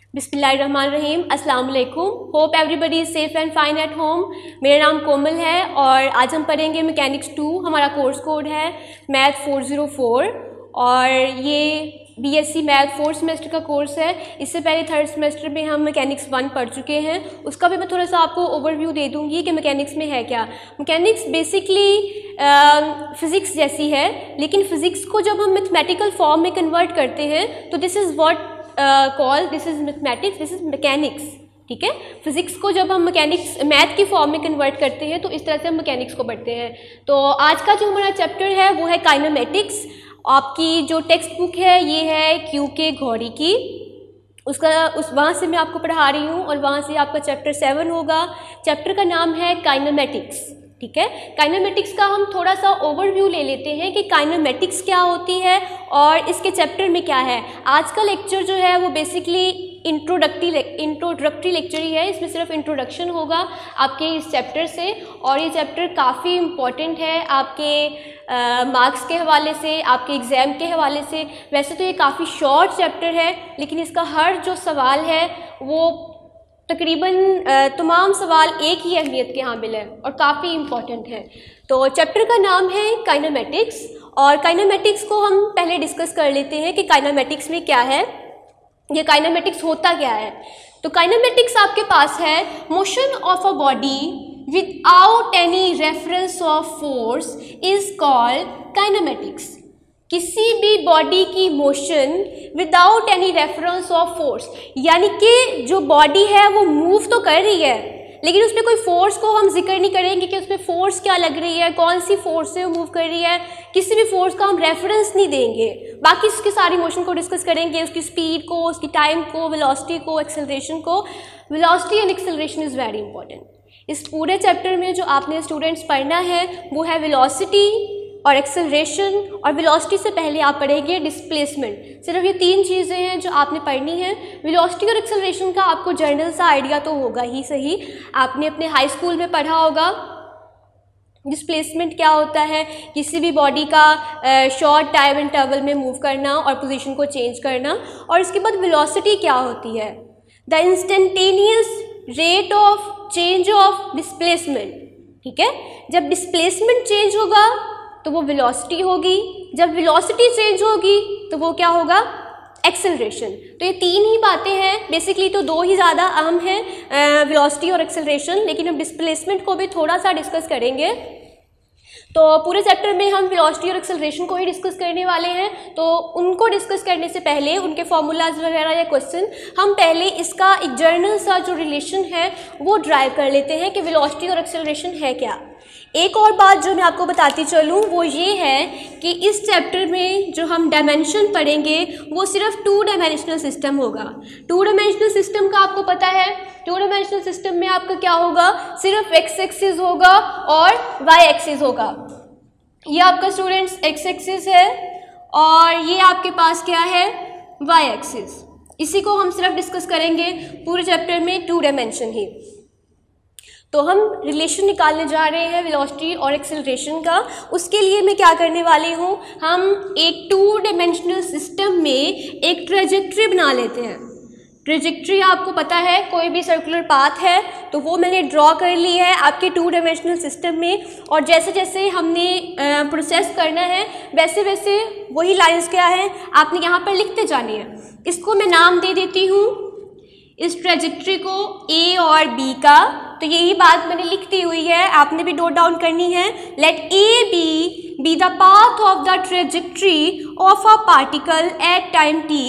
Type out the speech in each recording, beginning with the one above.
बिस्मिल्लाहिर्रहमानिर्रहीम, अस्सलाम वालेकुम। Hope everybody is safe and fine at home. मेरा नाम कोमल है और आज हम पढ़ेंगे मैकेनिक्स 2। हमारा कोर्स कोड है मैथ 404 और ये बीएससी मैथ 4th सेमेस्टर का कोर्स है। इससे पहले 3rd सेमेस्टर में हम मैकेनिक्स 1 पढ़ चुके हैं। उसका भी मैं थोड़ा सा आपको ओवरव्यू दे दूँगी कि मैकेनिक्स में है क्या। मैकेनिक्स बेसिकली फ़िज़िक्स जैसी है, लेकिन फ़िज़िक्स को जब हम मैथमेटिकल फॉर्म में कन्वर्ट करते हैं तो this is what this is mathematics, this is mechanics. ठीक है, फिज़िक्स को जब हम मैथ की फॉर्म में कन्वर्ट करते हैं तो इस तरह से हम मैकेनिक्स को पढ़ते हैं। तो आज का जो हमारा चैप्टर है वो है काइनेमेटिक्स। आपकी जो टेक्स्ट बुक है ये है क्यूके घौरी की, वहाँ से मैं आपको पढ़ा रही हूँ और वहाँ से आपका चैप्टर 7 होगा। चैप्टर का नाम है काइनेमेटिक्स। ठीक है, काइनेमेटिक्स का हम थोड़ा सा ओवरव्यू ले लेते हैं कि काइनेमेटिक्स क्या होती है और इसके चैप्टर में क्या है। आज का लेक्चर जो है वो बेसिकली इंट्रोडक्टरी लेक्चर ही है। इसमें सिर्फ इंट्रोडक्शन होगा आपके इस चैप्टर से और ये चैप्टर काफ़ी इम्पॉर्टेंट है आपके मार्क्स के हवाले से, आपके एग्ज़ाम के हवाले से। वैसे तो ये काफ़ी शॉर्ट चैप्टर है, लेकिन इसका हर जो सवाल है वो तकरीबन तमाम सवाल एक ही अहमियत के हामिल है और काफ़ी इम्पॉर्टेंट है। तो चैप्टर का नाम है काइनेमेटिक्स और काइनेमेटिक्स को हम पहले डिस्कस कर लेते हैं कि काइनेमेटिक्स में क्या है, ये काइनेमेटिक्स होता क्या है। तो काइनेमेटिक्स आपके पास है motion of a body without any reference of force is called kinematics. किसी भी बॉडी की motion without any reference of force, यानी कि जो बॉडी है वो मूव तो कर रही है लेकिन उसमें कोई फोर्स को हम जिक्र नहीं करेंगे कि उसमें फोर्स क्या लग रही है, कौन सी फोर्स से वो मूव कर रही है। किसी भी फोर्स का हम रेफरेंस नहीं देंगे। बाकी उसकी सारी मोशन को डिस्कस करेंगे, उसकी स्पीड को, उसकी टाइम को, वेलोसिटी को, एक्सेलरेशन को। Velocity and acceleration is very important. इस पूरे चैप्टर में जो आपने स्टूडेंट्स पढ़ना है वो है वेलोसिटी और एक्सेलरेशन, और वेलोसिटी से पहले आप पढ़ेंगे डिस्प्लेसमेंट। सिर्फ ये 3 चीज़ें हैं जो आपने पढ़नी है। वेलोसिटी और एक्सेलरेशन का आपको जनरल सा आइडिया तो होगा ही सही, आपने अपने हाई स्कूल में पढ़ा होगा। डिस्प्लेसमेंट क्या होता है, किसी भी बॉडी का शॉर्ट टाइम इंटरवल में मूव करना और पोजीशन को चेंज करना। और इसके बाद वेलोसिटी क्या होती है, the instantaneous rate of change of displacement. ठीक है, जब डिस्प्लेसमेंट चेंज होगा तो वो वेलोसिटी होगी, जब वेलोसिटी चेंज होगी तो वो क्या होगा, एक्सेलरेशन। तो ये 3 ही बातें हैं, बेसिकली तो 2 ही ज़्यादा अहम हैं, वेलोसिटी और एक्सेलरेशन, लेकिन हम डिस्प्लेसमेंट को भी थोड़ा सा डिस्कस करेंगे। तो पूरे चैप्टर में हम वेलोसिटी और एक्सेलरेशन को ही डिस्कस करने वाले हैं। तो उनको डिस्कस करने से पहले उनके फॉर्मूलाज वगैरह या क्वेश्चन, हम पहले इसका एक जर्नल सा जो रिलेशन है वो ड्राइव कर लेते हैं कि वेलोसिटी और एक्सेलरेशन है क्या। एक और बात जो मैं आपको बताती चलूँ वो ये है कि इस चैप्टर में जो हम डायमेंशन पढ़ेंगे वो सिर्फ 2 डायमेंशनल सिस्टम होगा। 2 डायमेंशनल सिस्टम का आपको पता है, 2 डायमेंशनल सिस्टम में आपका क्या होगा, सिर्फ एक्स एक्सिस होगा और वाई एक्सिस होगा। ये आपका स्टूडेंट्स एक्स एक्सिस है और ये आपके पास क्या है, वाई एक्सिस। इसी को हम सिर्फ डिस्कस करेंगे पूरे चैप्टर में, 2 डायमेंशन ही। तो हम रिलेशन निकालने जा रहे हैं वेलोसिटी और एक्सेलरेशन का। उसके लिए मैं क्या करने वाली हूँ, हम एक 2 डायमेंशनल सिस्टम में एक ट्रेजेक्ट्री बना लेते हैं। ट्रेजेक्ट्री आपको पता है, कोई भी सर्कुलर पाथ है तो वो मैंने ड्रॉ कर ली है आपके 2 डायमेंशनल सिस्टम में, और जैसे जैसे हमने प्रोसेस करना है वैसे वैसे वही लाइंस क्या है आपने यहाँ पर लिखते जानी है। इसको मैं नाम दे देती हूँ इस ट्रेजेक्ट्री को A और B का। तो यही बात मैंने लिख दी हुई है, आपने भी नोट डाउन करनी है। Let A be the path of the trajectory of a particle at time t।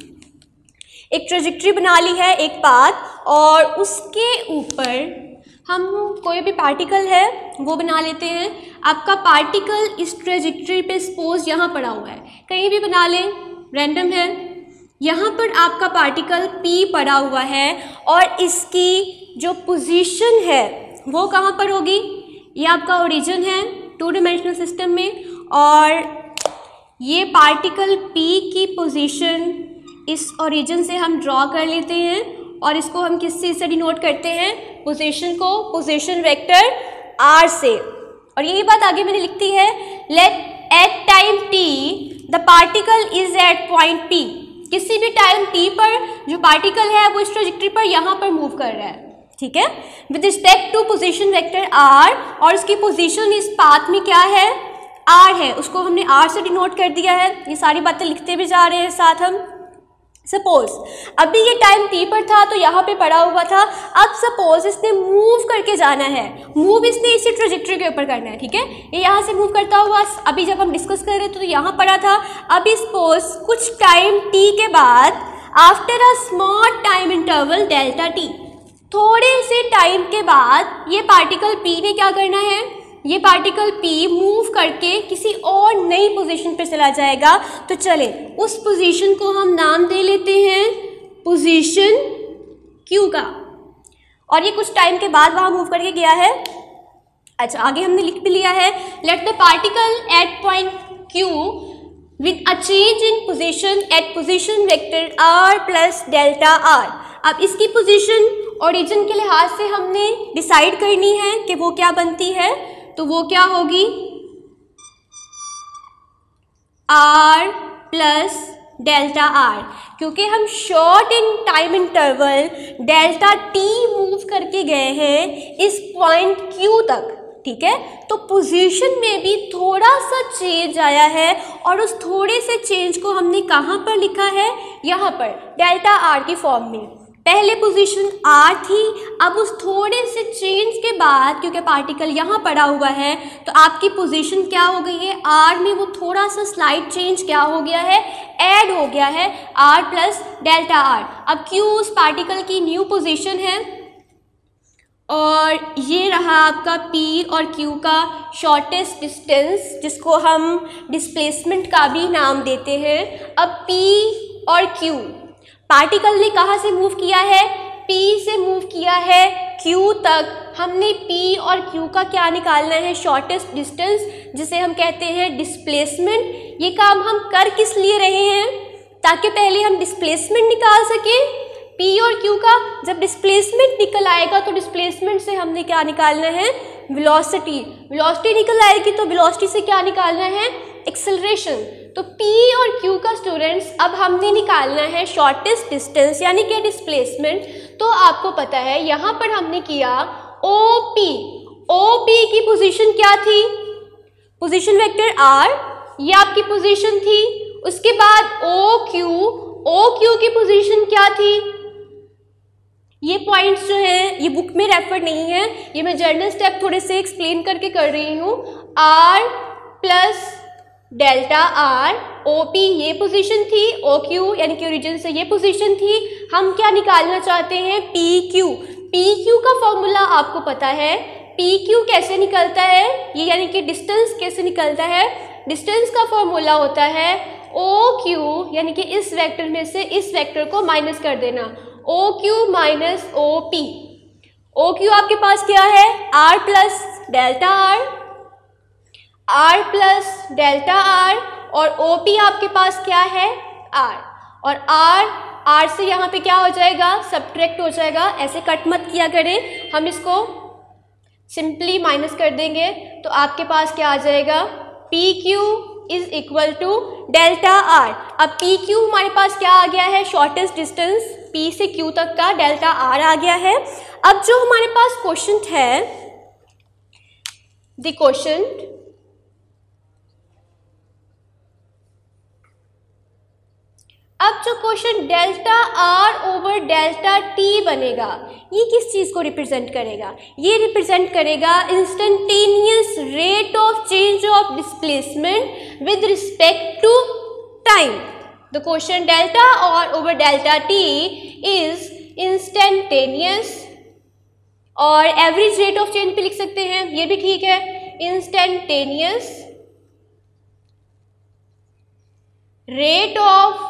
एक ट्रेजेक्ट्री बना ली है, एक पाथ, और उसके ऊपर हम कोई भी पार्टिकल है वो बना लेते हैं। आपका पार्टिकल इस ट्रेजेक्ट्री पे सपोज यहाँ पड़ा हुआ है, कहीं भी बना लें, रैंडम है। यहाँ पर आपका पार्टिकल P पड़ा हुआ है और इसकी जो पोजीशन है वो कहाँ पर होगी, ये आपका ओरिजिन है 2 डायमेंशनल सिस्टम में, और ये पार्टिकल P की पोजीशन इस ओरिजिन से हम ड्रॉ कर लेते हैं और इसको हम किस चीज़ से डिनोट करते हैं, पोजीशन को पोजीशन वेक्टर R से। और यही बात आगे मैंने लिखती है, let at time t the particle is at point P। किसी भी टाइम t पर जो पार्टिकल है वो इस ट्रेजेक्टरी पर यहाँ पर मूव कर रहा है, ठीक है, with respect to position vector r, और उसकी पोजीशन इस पाथ में क्या है, r है, उसको हमने r से डिनोट कर दिया है। ये सारी बातें लिखते भी जा रहे हैं साथ हम। सपोज अभी ये टाइम t पर था तो यहाँ पे पड़ा हुआ था, अब सपोज इसने मूव करके जाना है, मूव इसने इसी ट्रेजेक्टरी के ऊपर करना है, ठीक है, ये यहाँ से मूव करता हुआ अभी जब हम डिस्कस कर रहे थे तो यहाँ पड़ा था। अभी सपोज कुछ टाइम t के बाद, after a small time interval delta t, थोड़े से टाइम के बाद ये पार्टिकल p ने क्या करना है, ये पार्टिकल p मूव करके किसी और नई पोजीशन पे चला जाएगा। तो चले उस पोजीशन को हम नाम दे लेते हैं पोजीशन q का, और ये कुछ टाइम के बाद वहाँ मूव करके गया है। अच्छा, आगे हमने लिख भी लिया है, let the particle at point q with a change in position at position vector r plus delta r। अब इसकी पोजीशन ओरिजिन के लिहाज से हमने डिसाइड करनी है कि वो क्या बनती है, तो वो क्या होगी, r प्लस डेल्टा r, क्योंकि हम short in time interval delta t move करके गए हैं इस पॉइंट q तक, ठीक है, तो पोजीशन में भी थोड़ा सा चेंज आया है, और उस थोड़े से चेंज को हमने कहाँ पर लिखा है, यहाँ पर डेल्टा r की फॉर्म में। पहले पोजीशन r थी, अब उस थोड़े से चेंज के बाद क्योंकि पार्टिकल यहाँ पड़ा हुआ है तो आपकी पोजीशन क्या हो गई है, r में वो थोड़ा सा स्लाइड चेंज क्या हो गया है, ऐड हो गया है, r प्लस डेल्टा r। अब q उस पार्टिकल की न्यू पोजीशन है, और ये रहा आपका p और q का शॉर्टेस्ट डिस्टेंस, जिसको हम डिस्प्लेसमेंट का भी नाम देते हैं। अब p और q पार्टिकल ने कहाँ से मूव किया है, p से मूव किया है q तक। हमने p और q का क्या निकालना है, शॉर्टेस्ट डिस्टेंस, जिसे हम कहते हैं डिस्प्लेसमेंट। ये काम हम कर किस लिए रहे हैं, ताकि पहले हम डिस्प्लेसमेंट निकाल सकें p और q का। जब डिस्प्लेसमेंट निकल आएगा तो डिस्प्लेसमेंट से हमने क्या निकालना है, वेलोसिटी। वेलोसिटी निकल आएगी तो वेलोसिटी से क्या निकालना है, एक्सेलरेशन। तो p और q का स्टूडेंट्स अब हमने निकालना है शॉर्टेस्ट डिस्टेंस यानी कि डिस्प्लेसमेंट। तो आपको पता है यहाँ पर हमने किया OP की पोजीशन क्या थी, पोजीशन वेक्टर r, ये आपकी पोजीशन थी। उसके बाद OQ की पोजीशन क्या थी, ये पॉइंट्स जो हैं ये बुक में रेफर नहीं है, ये मैं जर्नल स्टेप थोड़े से एक्सप्लेन करके कर रही हूँ। r plus delta r, OP ये पोजीशन थी, OQ यानी कि ओरिजिन से ये पोजीशन थी। हम क्या निकालना चाहते हैं, PQ का फॉर्मूला आपको पता है। PQ कैसे निकलता है, ये यानी कि डिस्टेंस कैसे निकलता है, डिस्टेंस का फॉर्मूला होता है OQ यानी कि इस वेक्टर में से इस वेक्टर को माइनस कर देना, OQ माइनस OP। OQ आपके पास क्या है, r plus delta r plus delta r, और OP आपके पास क्या है, r, और r से यहाँ पे क्या हो जाएगा, सब्ट्रैक्ट हो जाएगा। ऐसे कट मत किया करें, हम इसको सिंपली माइनस कर देंगे तो आपके पास क्या आ जाएगा, PQ is equal to delta r। अब PQ हमारे पास क्या आ गया है, शॉर्टेस्ट डिस्टेंस P से Q तक का डेल्टा r आ गया है। अब जो हमारे पास क्वेश्चन है, द क्वेश्चन अब जो question delta r over delta t बनेगा, ये किस चीज़ को रिप्रेजेंट करेगा, ये रिप्रेजेंट करेगा instantaneous rate of change of displacement with respect to time. The question delta r over delta t is instantaneous, और एवरेज रेट ऑफ चेंज पे लिख सकते हैं, ये भी ठीक है, instantaneous rate of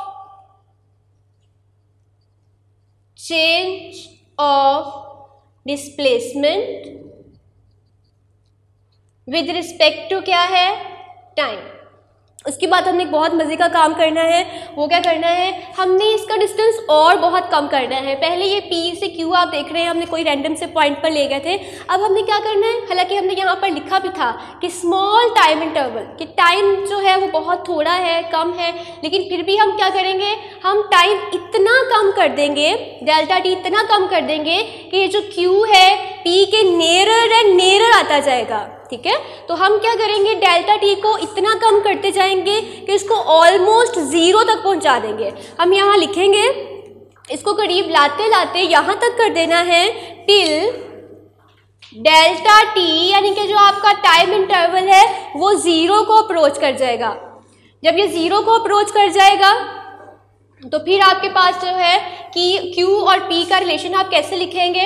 change of displacement with respect to क्या है, टाइम। उसके बाद हमने एक बहुत मज़े का काम करना है। वो क्या करना है, हमने इसका डिस्टेंस और बहुत कम करना है। पहले ये P से Q आप देख रहे हैं हमने कोई रैंडम से पॉइंट पर ले गए थे। अब हमने क्या करना है, हालांकि हमने यहाँ पर लिखा भी था कि स्मॉल टाइम इंटरवल, कि टाइम जो है वो बहुत थोड़ा है, कम है, लेकिन फिर भी हम क्या करेंगे, हम टाइम इतना कम कर देंगे, डेल्टा टी इतना कम कर देंगे कि ये जो Q है P के नियरर एंड नियरर आता जाएगा। ठीक है, तो हम क्या करेंगे, डेल्टा टी को इतना कम करते जाएंगे कि इसको ऑलमोस्ट 0 तक पहुंचा देंगे। हम यहाँ लिखेंगे, इसको करीब लाते लाते यहाँ तक कर देना है टिल डेल्टा टी, यानी कि जो आपका टाइम इंटरवल है वो 0 को अप्रोच कर जाएगा। जब ये 0 को अप्रोच कर जाएगा तो फिर आपके पास जो है कि Q और P का रिलेशन आप कैसे लिखेंगे,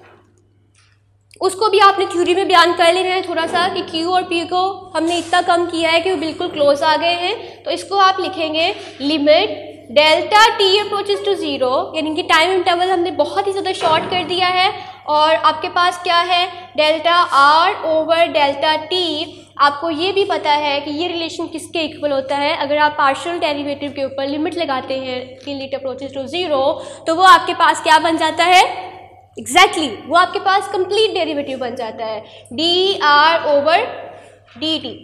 उसको भी आपने थ्योरी में बयान कर लेना है थोड़ा सा, कि Q और P को हमने इतना कम किया है कि वो बिल्कुल क्लोज आ गए हैं। तो इसको आप लिखेंगे limit delta t approaches to 0, यानी कि टाइम इंटरवल हमने बहुत ही ज़्यादा शॉर्ट कर दिया है। और आपके पास क्या है, delta R over delta t. आपको ये भी पता है कि ये रिलेशन किसके इक्वल होता है, अगर आप पार्शियल डेरिवेटिव के ऊपर लिमिट लगाते हैं टिल इट अप्रोचेस टू 0, तो वो आपके पास क्या बन जाता है, एग्जैक्टली वो आपके पास कंप्लीट डेरिवेटिव बन जाता है, d r over d t.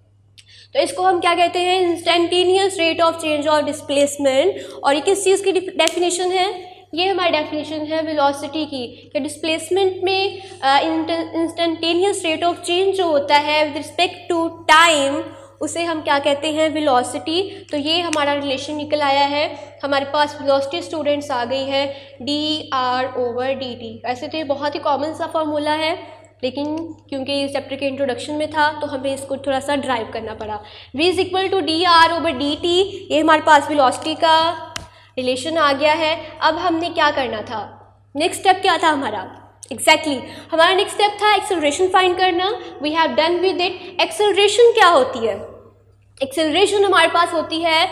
तो इसको हम क्या कहते हैं, instantaneous rate of change of displacement. और ये किस चीज़ की डेफिनेशन है, ये हमारी डेफिनेशन है वेलोसिटी की, कि डिस्प्लेसमेंट में इंस्टेंटेनियस रेट ऑफ चेंज जो होता है विद रिस्पेक्ट टू टाइम, उसे हम क्या कहते हैं, वेलोसिटी। तो ये हमारा रिलेशन निकल आया है, हमारे पास वेलोसिटी स्टूडेंट्स आ गई है d r over d t. ऐसे तो ये बहुत ही कॉमन सा फॉर्मूला है, लेकिन क्योंकि इस चैप्टर के इंट्रोडक्शन में था तो हमें इसको थोड़ा सा ड्राइव करना पड़ा। v is equal to d r over d t, ये हमारे पास वेलोसिटी का रिलेशन आ गया है। अब हमने क्या करना था, नेक्स्ट स्टेप क्या था हमारा, एग्जैक्टली हमारा नेक्स्ट स्टेप था एक्सेलरेशन फाइंड करना। We have done with it. Acceleration क्या होती है, एक्सेलरेशन हमारे पास होती है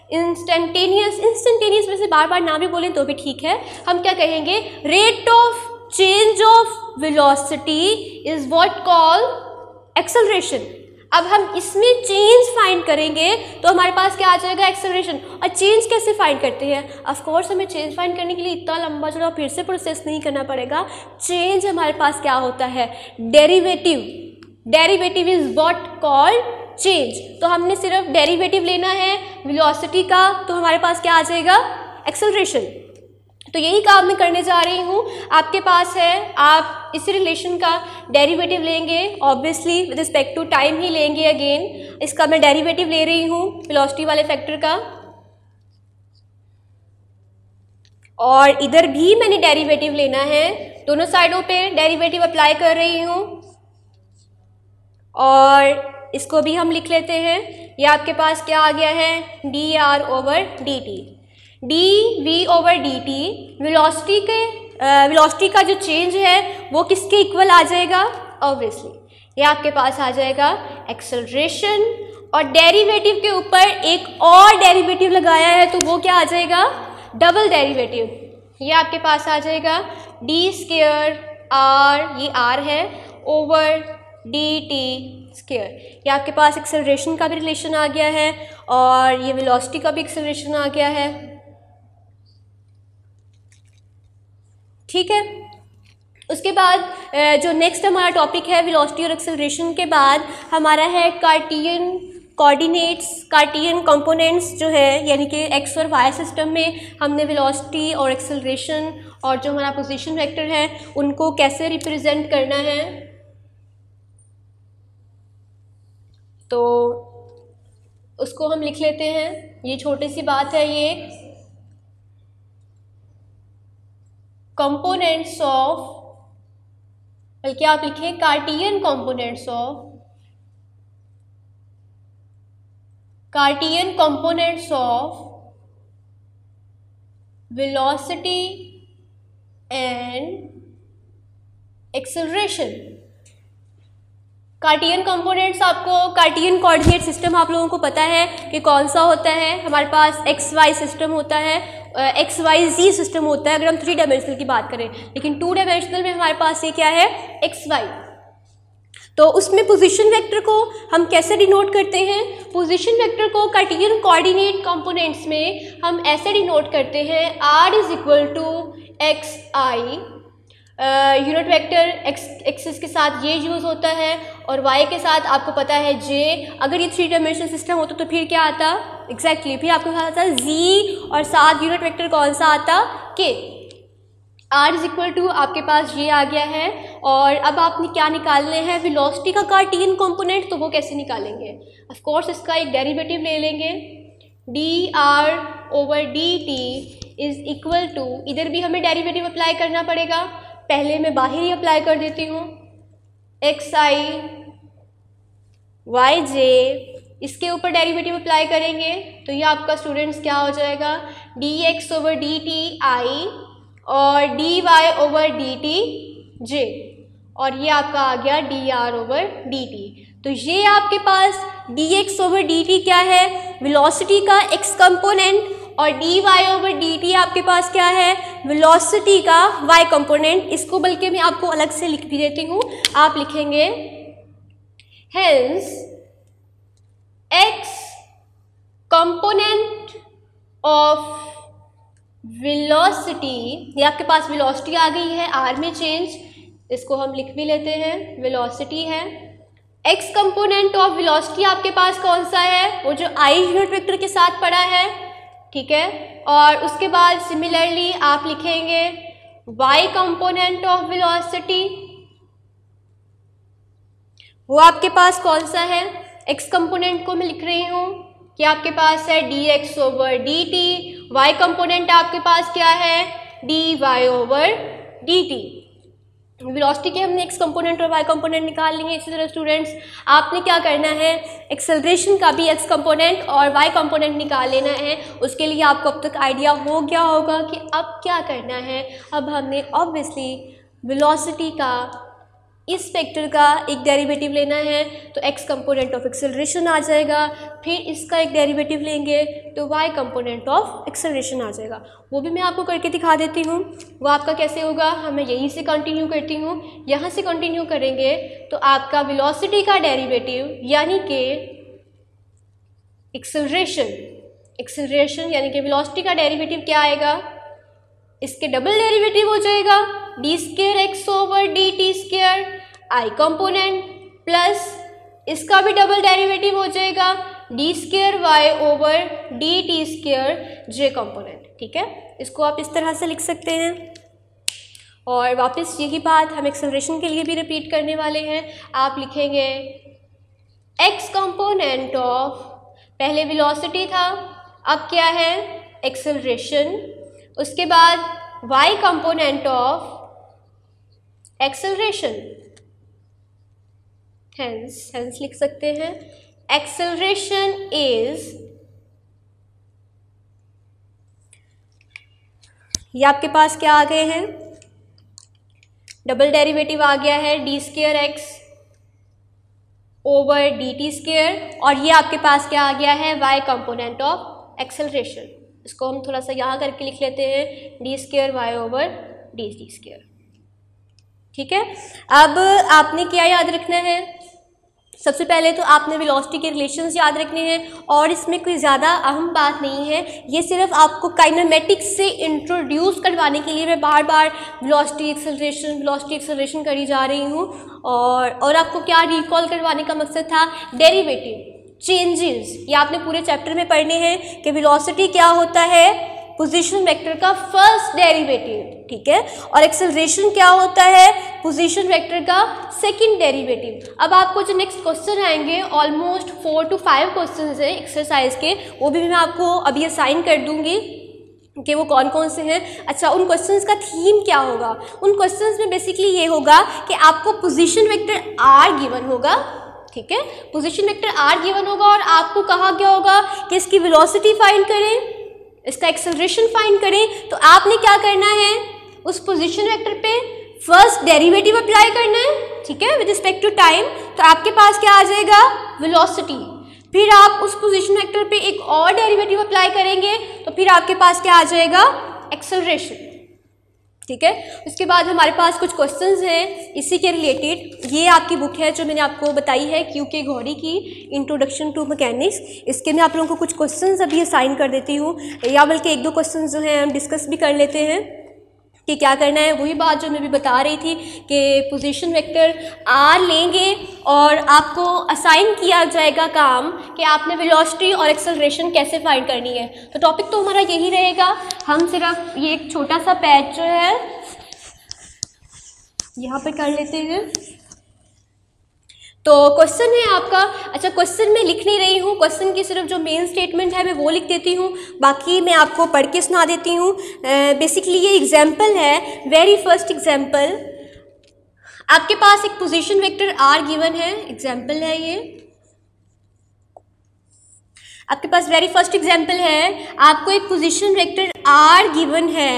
इंस्टेंटेनियस में से बार बार ना भी बोलें तो भी ठीक है, हम क्या कहेंगे, rate of change of velocity is what call acceleration. अब हम इसमें चेंज फाइंड करेंगे तो हमारे पास क्या आ जाएगा, एक्सेलरेशन। और चेंज कैसे फाइंड करते हैं, ऑफ कोर्स हमें चेंज फाइंड करने के लिए इतना लंबा चौड़ा फिर से प्रोसेस नहीं करना पड़ेगा। चेंज हमारे पास क्या होता है, derivative. Derivative is what called change. तो हमने सिर्फ डेरिवेटिव लेना है वेलोसिटी का, तो हमारे पास क्या आ जाएगा, एक्सेलरेशन। तो यही काम मैं करने जा रही हूँ। आपके पास है, आप इस रिलेशन का डेरिवेटिव लेंगे, obviously with respect to time ही लेंगे। अगेन इसका मैं डेरिवेटिव ले रही हूँ वेलोसिटी वाले फैक्टर का, और इधर भी मैंने डेरिवेटिव लेना है, दोनों साइडों पे डेरिवेटिव अप्लाई कर रही हूँ। और इसको भी हम लिख लेते हैं, ये आपके पास क्या आ गया है, d r over d t. D v over d t velocity का जो चेंज है वो किसके इक्वल आ जाएगा, ऑब्वियसली ये आपके पास आ जाएगा एक्सेलरेशन। और डेरिवेटिव के ऊपर एक और डेरिवेटिव लगाया है तो वो क्या आ जाएगा, डबल डेरिवेटिव। ये आपके पास आ जाएगा डी स्क्वायर आर, ये आर है, ओवर डी टी स्क्वायर। ये आपके पास एक्सेलरेशन का भी रिलेशन आ गया है और ये वेलोसिटी का भी एक्सेलरेशन आ गया है। ठीक है, उसके बाद जो नेक्स्ट हमारा टॉपिक है वेलोसिटी और एक्सेलरेशन के बाद हमारा है कार्टियन कोऑर्डिनेट्स, कार्टियन कंपोनेंट्स जो है, यानी कि एक्स और वाई सिस्टम में हमने वेलोसिटी और एक्सेलरेशन और जो हमारा पोजीशन वेक्टर है उनको कैसे रिप्रेजेंट करना है। तो उसको हम लिख लेते हैं, ये छोटी सी बात है, ये कंपोनेंट्स ऑफ, बल्कि आप लिखें cartesian components of, cartesian components of velocity and acceleration. Cartesian components, आपको कार्टियन कोऑर्डिनेट सिस्टम आप लोगों को पता है कि कौन सा होता है। हमारे पास एक्स वाई सिस्टम होता है, एक्स वाई जी सिस्टम होता है अगर हम 3 डायमेंशनल की बात करें, लेकिन 2 डायमेंशनल में हमारे पास ये क्या है, एक्स वाई। तो उसमें पोजीशन वेक्टर को हम कैसे डिनोट करते हैं? पोजीशन वेक्टर को कार्टेशियन कोऑर्डिनेट कंपोनेंट्स में हम ऐसे डिनोट करते हैं, r is equal to x i, unit vector axis के साथ ये यूज़ होता है और y के साथ आपको पता है j। अगर ये 3 डायमेंशनल सिस्टम होता तो फिर क्या आता? एग्जैक्टली फिर आपको पता आता z और साथ यूनिट वेक्टर कौन सा आता? k। r is equal to आपके पास ये आ गया है और अब आपने क्या निकालने हैं? वेलोसिटी का कार्टेशियन कंपोनेंट। तो वो कैसे निकालेंगे? ऑफ कोर्स इसका एक डेरिवेटिव ले लेंगे, dr over dt is equal to, इधर भी हमें डेरिवेटिव अप्लाई करना पड़ेगा, पहले मैं बाहर ही अप्लाई कर देती हूँ, एक्स आई वाई जे, इसके ऊपर डेरिवेटिव अप्लाई करेंगे तो ये आपका स्टूडेंट्स क्या हो जाएगा? D x over d t i और d y over d t j, और ये आपका आ गया d r over d t. तो ये आपके पास d x over d t क्या है? वेलोसिटी का एक्स कंपोनेंट, और d y over d t आपके पास क्या है? वेलोसिटी का y कंपोनेंट। इसको बल्कि मैं आपको अलग से लिख भी देती हूँ, आप लिखेंगे hence x component of velocity, ये आपके पास वेलोसिटी आ गई है r में चेंज, इसको हम लिख भी लेते हैं, वेलोसिटी है। x कंपोनेंट ऑफ वेलोसिटी आपके पास कौन सा है? वो जो i यूनिट वेक्टर के साथ पड़ा है, ठीक है। और उसके बाद सिमिलरली आप लिखेंगे y कंपोनेंट ऑफ वेलोसिटी, वो आपके पास कौन सा है? x कंपोनेंट को मैं लिख रही हूँ कि आपके पास है dx over dt, y component आपके पास क्या है? dy over dt। वेलोसिटी के हमने x कंपोनेंट और y कंपोनेंट निकाल लिए। इसी तरह स्टूडेंट्स आपने क्या करना है? एक्सेलरेशन का भी x कंपोनेंट और y कंपोनेंट निकाल लेना है। उसके लिए आपको अब तक आइडिया हो गया होगा कि अब क्या करना है। अब हमने ऑब्वियसली वेलोसिटी का इस वेक्टर का एक डेरिवेटिव लेना है, तो x कंपोनेंट ऑफ एक्सेलरेशन आ जाएगा, फिर इसका एक डेरिवेटिव लेंगे तो y कंपोनेंट ऑफ एक्सेलरेशन आ जाएगा। वो भी मैं आपको करके दिखा देती हूँ। वो आपका कैसे होगा? हमें यहीं से कंटिन्यू करती हूँ, यहाँ से कंटिन्यू करेंगे तो आपका वेलोसिटी का डेरिवेटिव यानी कि एक्सेलरेशन यानी कि वेलोसिटी का डेरिवेटिव क्या आएगा? इसके डबल डेरिवेटिव हो जाएगा, d square x over d t square i component, plus इसका भी डबल डेरिवेटिव हो जाएगा, d square y over d t square j component. ठीक है, इसको आप इस तरह से लिख सकते हैं। और वापस यही बात हम एक्सेलरेशन के लिए भी रिपीट करने वाले हैं। आप लिखेंगे एक्स कंपोनेंट ऑफ, पहले वेलोसिटी था, अब क्या है? एक्सेलरेशन। उसके बाद y component of acceleration, hence लिख सकते हैं एक्सेलरेशन इज, ये आपके पास क्या आ गए हैं? डबल डेरिवेटिव आ गया है d square x over d t square, और ये आपके पास क्या आ गया है? y component of acceleration. इसको हम थोड़ा सा यहाँ करके लिख लेते हैं, d square y over d t square. ठीक है, अब आपने क्या याद रखना है? सबसे पहले तो आपने वेलोसिटी के रिलेशंस याद रखने हैं, और इसमें कोई ज़्यादा अहम बात नहीं है, ये सिर्फ आपको काइनेमेटिक्स से इंट्रोड्यूस करवाने के लिए मैं बार बार वेलोसिटी एक्सेलरेशन करी जा रही हूँ। और आपको क्या रिकॉल करवाने का मकसद था? डेरिवेटिव चेंजेस, ये आपने पूरे चैप्टर में पढ़ने हैं कि वेलोसिटी क्या होता है? पोजीशन वेक्टर का फर्स्ट डेरिवेटिव। ठीक है, और एक्सेलरेशन क्या होता है? पोजीशन वेक्टर का सेकंड डेरिवेटिव। अब आपको जो नेक्स्ट क्वेश्चन आएंगे, ऑलमोस्ट 4 to 5 क्वेश्चन हैं एक्सरसाइज के, वो भी मैं आपको अभी असाइन कर दूंगी कि वो कौन कौन से हैं। अच्छा, उन क्वेश्चंस का थीम क्या होगा? उन क्वेश्चंस में बेसिकली ये होगा कि आपको पोजीशन वेक्टर आर गिवन होगा। ठीक है, पोजीशन वेक्टर आर गिवन होगा और आपको कहा गया होगा कि इसकी वेलोसिटी फाइंड करें, इसका एक्सेलरेशन फाइंड करें। तो आपने क्या करना है? उस पोजीशन वेक्टर पे फर्स्ट डेरिवेटिव अप्लाई करना है। ठीक है, विद रिस्पेक्ट टू टाइम। तो आपके पास क्या आ जाएगा? वेलोसिटी। फिर आप उस पोजीशन वेक्टर पे एक और डेरिवेटिव अप्लाई करेंगे तो फिर आपके पास क्या आ जाएगा? एक्सेलरेशन। ठीक है। उसके बाद हमारे पास कुछ क्वेश्चंस हैं इसी के रिलेटेड। ये आपकी बुक है जो मैंने आपको बताई है क्यूके गौरी की, इंट्रोडक्शन टू मैकेनिक्स। इसके मैं आप लोगों को कुछ क्वेश्चंस अभी असाइन कर देती हूँ, या बल्कि एक दो क्वेश्चंस जो हैं हम डिस्कस भी कर लेते हैं कि क्या करना है। वही बात जो मैं भी बता रही थी कि पोजीशन वेक्टर आर लेंगे और आपको असाइन किया जाएगा काम कि आपने वेलोसिटी और एक्सेलरेशन कैसे फाइंड करनी है। तो टॉपिक तो हमारा यही रहेगा। हम सिर्फ ये एक छोटा सा पैच जो है यहाँ पे कर लेते हैं। तो क्वेश्चन है आपका, अच्छा क्वेश्चन मैं लिख नहीं रही हूँ, क्वेश्चन की सिर्फ जो मेन स्टेटमेंट है मैं वो लिख देती हूँ, बाकी मैं आपको पढ़ के सुना देती हूँ। बेसिकली ये एग्जाम्पल है, वेरी फर्स्ट एग्जाम्पल। आपके पास एक पोजीशन वेक्टर आर गिवन है, एग्जाम्पल है ये आपके पास वेरी फर्स्ट एग्जाम्पल है। आपको एक पोजीशन वेक्टर आर गिवन है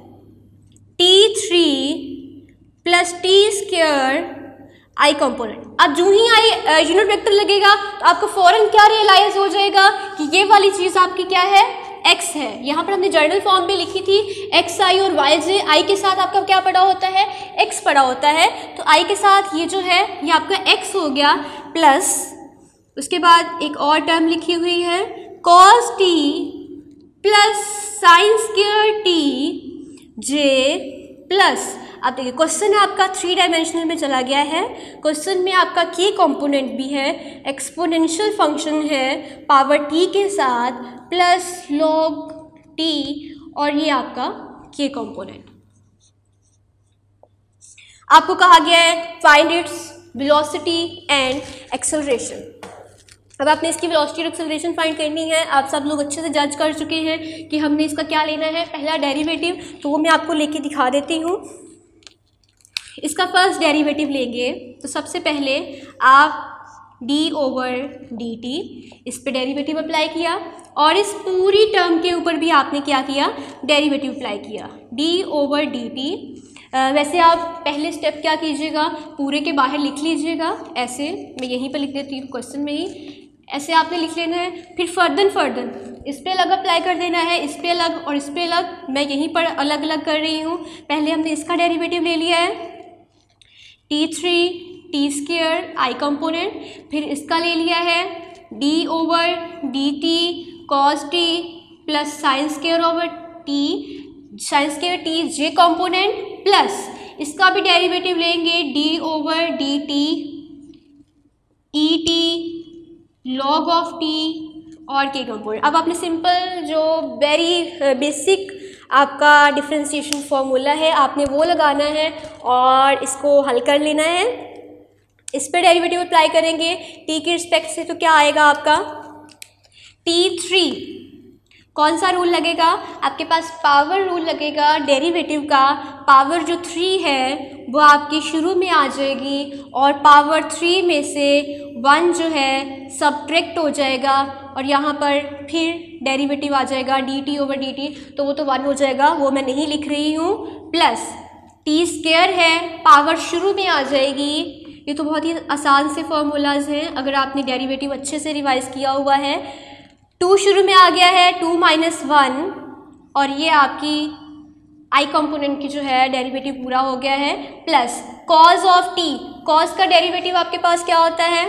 T3 प्लस T² आई कंपोनेंट। अब जो ही आई यूनिट वेक्टर लगेगा तो आपको फौरन क्या रियलाइज हो जाएगा कि ये वाली चीज़ आपकी क्या है, x है। यहाँ पर हमने जर्नल फॉर्म में लिखी थी xi और yj, i के साथ आपका क्या पड़ा होता है, x पड़ा होता है। तो i के साथ ये जो है ये आपका x हो गया, प्लस उसके बाद एक और टर्म लिखी हुई है cos t plus sine square t j plus. अब देखिए क्वेश्चन आपका 3 डायमेंशनल में चला गया है। क्वेश्चन में आपका के कंपोनेंट भी है, एक्सपोनेंशियल फंक्शन है पावर t के साथ प्लस log t, और ये आपका के कंपोनेंट। आपको कहा गया है find its velocity and acceleration. अब आपने इसकी वेलोसिटी और एक्सेलरेशन फाइंड करनी है। आप सब लोग अच्छे से जज कर चुके हैं कि हमने इसका क्या लेना है, पहला डेरिवेटिव, तो वो मैं आपको लेके दिखा देती हूँ। इसका फर्स्ट डेरिवेटिव लेंगे तो सबसे पहले आप d/dt इस पे डेरिवेटिव अप्लाई किया, और इस पूरी टर्म के ऊपर भी आपने क्या किया, डेरिवेटिव अप्लाई किया d/dt। वैसे आप पहले स्टेप क्या कीजिएगा, पूरे के बाहर लिख लीजिएगा, ऐसे मैं यहीं पर लिख देती हूँ क्वेश्चन में ही, ऐसे आपने लिख लेना है। फिर फर्दर इस पे अलग अप्लाई कर देना है, इस पे अलग और इस पे अलग। मैं यहीं पर अलग अलग कर रही हूँ। पहले हमने इसका डेरिवेटिव ले लिया है T3 T² आई कंपोनेंट, फिर इसका ले लिया है d/dt cos t plus sine square t j component, plus इसका भी डेरिवेटिव लेंगे d/dt et log of t और के कंपोनेंट। अब आपने सिंपल जो वेरी बेसिक आपका डिफरेंशिएशन फॉर्मूला है आपने वो लगाना है और इसको हल कर लेना है। इस पर डेरिवेटिव अप्लाई करेंगे t के रिस्पेक्ट से, तो क्या आएगा आपका T3। कौन सा रूल लगेगा, आपके पास पावर रूल लगेगा डेरिवेटिव का। पावर जो 3 है वो आपकी शुरू में आ जाएगी, और पावर 3 में से 1 जो है सब्ट्रैक्ट हो जाएगा, और यहाँ पर फिर डेरिवेटिव आ जाएगा dt/dt, तो वो तो 1 हो जाएगा, वो मैं नहीं लिख रही हूँ। प्लस t² है, पावर शुरू में आ जाएगी। ये तो बहुत ही आसान से फॉर्मूलाज हैं अगर आपने डेरिवेटिव अच्छे से रिवाइज किया हुआ है। 2 शुरू में आ गया है, 2 - 1, और ये आपकी आई कंपोनेंट की जो है डेरिवेटिव पूरा हो गया है। Plus cos of t, cos का डेरिवेटिव आपके पास क्या होता है,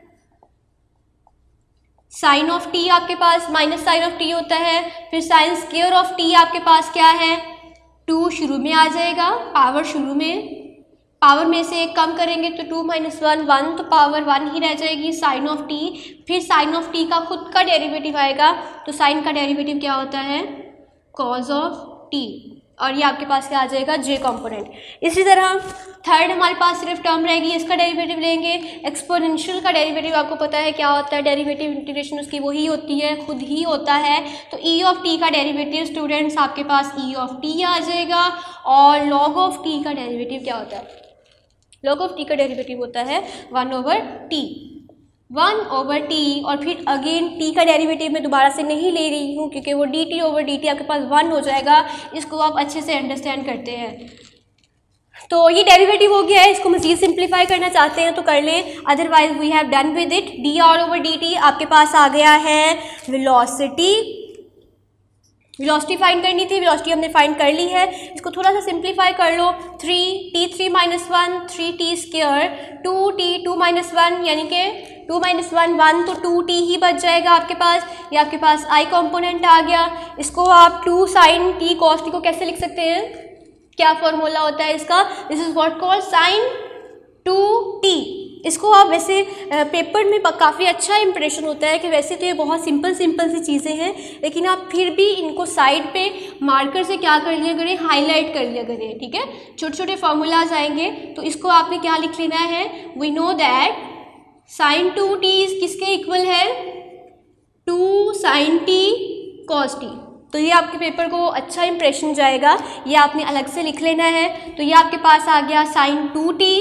साइन ऑफ t आपके पास माइनस साइन ऑफ t होता है। फिर साइन स्क्वायर ऑफ t आपके पास क्या है, 2 शुरू में आ जाएगा, पावर शुरू में, पावर में से एक कम करेंगे तो 2 - 1 1, तो पावर 1 ही रह जाएगी, साइन ऑफ t। फिर साइन ऑफ t का खुद का डेरिवेटिव आएगा, तो साइन का डेरिवेटिव क्या होता है, कॉज ऑफ t, और ये आपके पास क्या आ जाएगा, j कंपोनेंट। इसी तरह थर्ड हमारे पास सिर्फ टर्म रहेगी, इसका डेरिवेटिव लेंगे। एक्सपोनेंशियल का डेरिवेटिव आपको पता है क्या होता है, डेरिवेटिव इंटीग्रेशन उसकी वही होती है, खुद ही होता है। तो e ऑफ t का डेरिवेटिव स्टूडेंट्स आपके पास e ऑफ t आ जाएगा, और log ऑफ t का डेरिवेटिव क्या होता है, log ऑफ t का डेरिवेटिव होता है 1/t, 1/t। और फिर अगेन t का डेरिवेटिव मैं दोबारा से नहीं ले रही हूँ क्योंकि वो dt/dt आपके पास 1 हो जाएगा। इसको आप अच्छे से अंडरस्टैंड करते हैं। तो ये डेरिवेटिव हो गया है, इसको मज़ीद सिंप्लीफाई करना चाहते हैं तो कर लें, otherwise we have done with it. dr/dt आपके पास आ गया है वेलोसिटी, वेलोसिटी फाइंड करनी थी, वेलोसिटी हमने फाइंड कर ली है। इसको थोड़ा सा सिंप्लीफाई कर लो, 3t3 - 1 3t², 2t 2 - 1 यानी कि 2 - 1 1, तो 2t ही बच जाएगा आपके पास। ये आपके पास i कॉम्पोनेंट आ गया। इसको आप 2 sin t cos t को कैसे लिख सकते हैं, क्या फॉर्मूला होता है इसका, this is what called sin 2t। इसको आप वैसे पेपर में काफ़ी अच्छा इंप्रेशन होता है कि वैसे तो ये बहुत सिंपल सी चीज़ें हैं, लेकिन आप फिर भी इनको साइड पे मार्कर से क्या कर लिया करें, हाईलाइट कर लिया करें, ठीक है। छोटे छोटे फार्मूलाज आएंगे, तो इसको आपने क्या लिख लेना है, we know that sin 2t किसके इक्वल है, 2 sin t cos t। तो ये आपके पेपर को अच्छा इंप्रेशन जाएगा, ये आपने अलग से लिख लेना है। तो ये आपके पास आ गया sin 2t,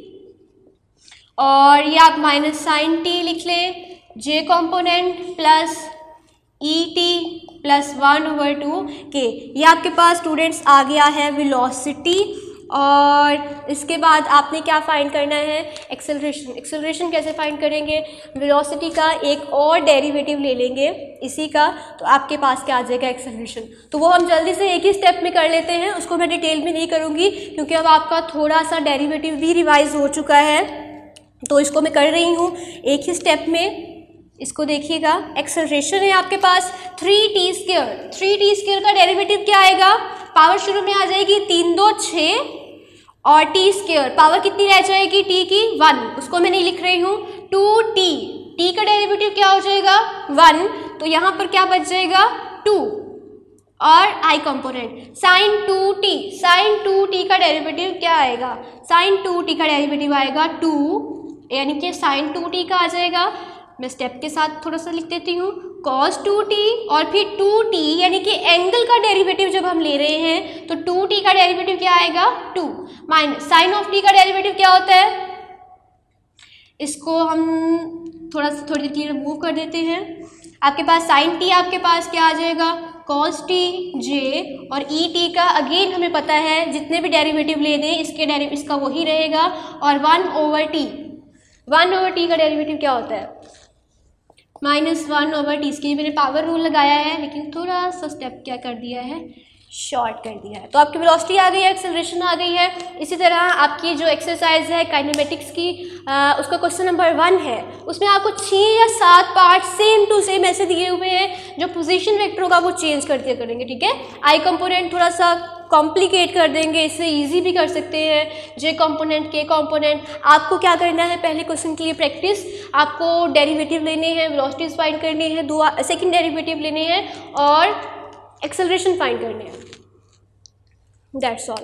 और ये आप माइनस sin t लिख लें, j component plus e t plus 1/2 के। ये आपके पास स्टूडेंट्स आ गया है वेलोसिटी। और इसके बाद आपने क्या फाइंड करना है, एक्सेलरेशन। एक्सेलरेशन कैसे फाइंड करेंगे, वेलोसिटी का एक और डेरिवेटिव ले लेंगे इसी का, तो आपके पास क्या आ जाएगा, एक्सेलरेशन। तो वो हम जल्दी से एक ही स्टेप में कर लेते हैं, उसको मैं डिटेल में नहीं करूँगी क्योंकि अब आपका थोड़ा सा डेरिवेटिव भी रिवाइज हो चुका है, तो इसको मैं कर रही हूँ एक ही स्टेप में। इसको देखिएगा, एक्सेलरेशन है आपके पास 3t²। 3t² का डेरिवेटिव क्या आएगा, पावर शुरू में आ जाएगी 3 2 6 और t², पावर कितनी रह जाएगी t की 1, उसको मैं नहीं लिख रही हूँ। 2t, t का डेरिवेटिव क्या हो जाएगा 1, तो यहाँ पर क्या बच जाएगा 2 और i component sin 2t। sin 2t का डेरिवेटिव क्या आएगा, sin 2t का डेरिवेटिव आएगा 2, यानी कि sin 2t का आ जाएगा, मैं स्टेप के साथ थोड़ा सा लिख देती हूँ, cos 2t और फिर 2t, यानी कि एंगल का डेरिवेटिव जब हम ले रहे हैं तो 2t का डेरिवेटिव क्या आएगा 2, माइनस sin ऑफ t का डेरिवेटिव क्या होता है, इसको हम थोड़ी देर मूव कर देते हैं। आपके पास sin t आपके पास क्या आ जाएगा, cos t j, और e t का अगेन हमें पता है जितने भी डेरिवेटिव ले दें इसका वही रहेगा, और 1/t। 1/t का डेरिवेटिव क्या होता है, -1/t। इसके लिए मैंने पावर रूल लगाया है, लेकिन थोड़ा सा स्टेप क्या कर दिया है, शॉर्ट कर दिया है। तो आपकी वेलोसिटी आ गई है, एक्सेलरेशन आ गई है। इसी तरह आपकी जो एक्सरसाइज है काइनेमेटिक्स की, उसका क्वेश्चन नंबर 1 है, उसमें आपको 6 या 7 पार्ट सेम टू सेम ऐसे दिए हुए हैं जो पोजीशन वेक्टर होगा वो चेंज कर दिया करेंगे, ठीक है। आई कंपोनेंट थोड़ा सा कॉम्प्लिकेट कर देंगे, इससे इजी भी कर सकते हैं। जे कंपोनेंट, के कंपोनेंट, आपको क्या करना है, पहले क्वेश्चन के लिए प्रैक्टिस, आपको डेरिवेटिव लेने हैं, वेलोसिटीज फाइंड करनी है, 2 सेकंड डेरिवेटिव लेने हैं और एक्सेलरेशन फाइंड करने हैं, दैट्स ऑल।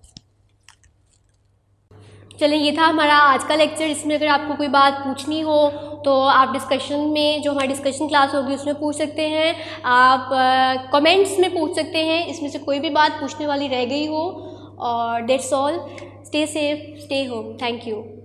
चलिए, ये था हमारा आज का लेक्चर। इसमें अगर आपको कोई बात पूछनी हो तो आप डिस्कशन में, जो हमारी डिस्कशन क्लास होगी उसमें पूछ सकते हैं, आप कमेंट्स में पूछ सकते हैं, इसमें से कोई भी बात पूछने वाली रह गई हो। और that's all, stay safe, stay home, thank you.